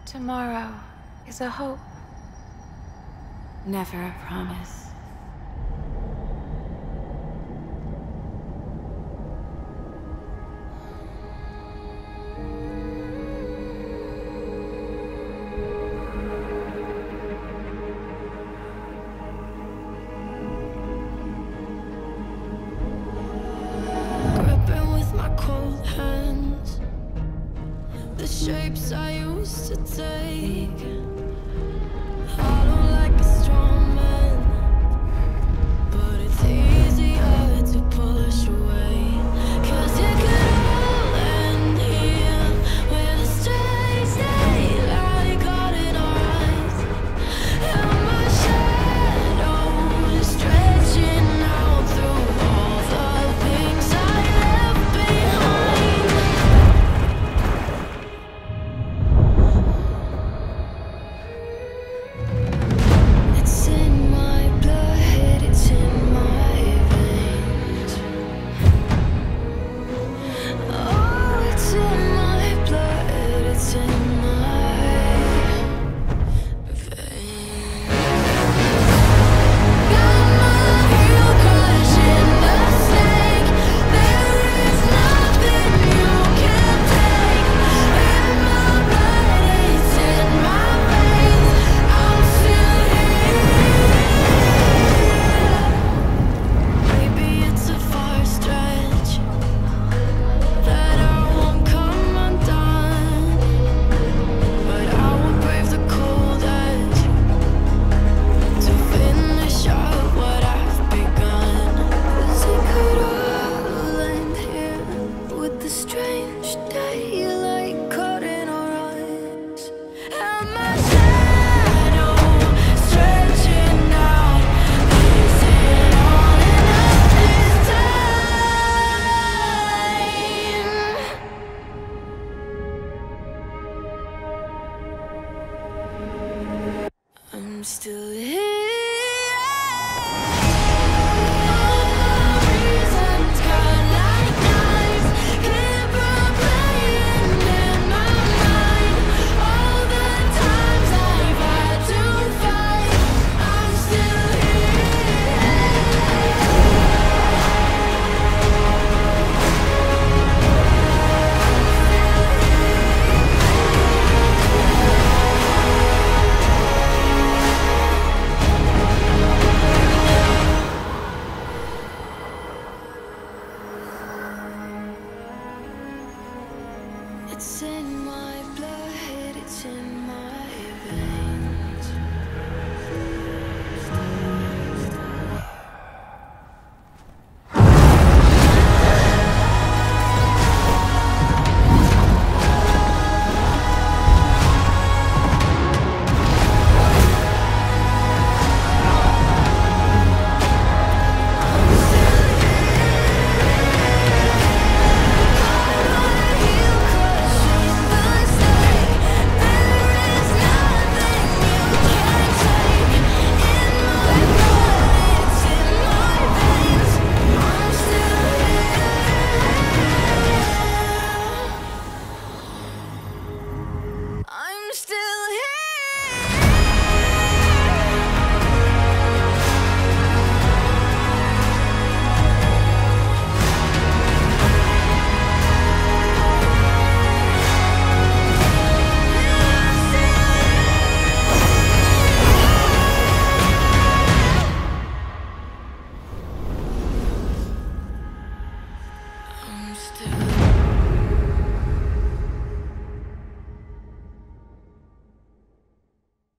Tomorrow is a hope, never a promise. Gripping with my cold hands the shapes I used to take. I don't like a strong man, but it's easier to push away. 'Cause it could all end here with a strange daylight caught in our eyes, and my shadow is stretching out through all the things I left behind. It's in my blood, it's in my veins. Oh, it's in my blood, it's in my veins. Got my heel crushing the snake. There is nothing you can take. In my blood, it's in my veins. I'm still here. Maybe it's a far stretch that I won't come undone, but I will brave the cold edge to finish up what I've begun. 'Cause it could all end here with the strange daylight caught in our eyes, and my shadow stretching out, pacing on and off this time. I'm still here. Reasons cut like knives, keep replaying in my mind all the times I've had to fight. I'm still It's in my blood, it's in my veins.